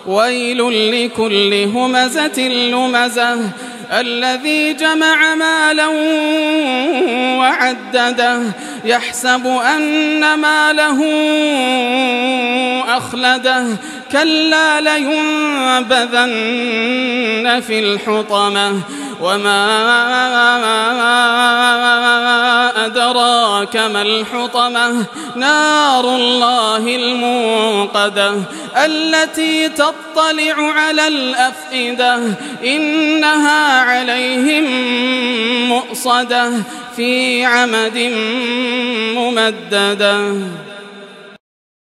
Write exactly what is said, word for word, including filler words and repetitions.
ويل لكل همزة لمزة الذي جمع مالا وعدده يحسب أن ماله أخلده كلا لينبذن في الحطمة وما أدراك ما الحطمة نار الله الموقدة التي تطلع على الأفئدة إنها عليهم مؤصدة في عمد ممددة.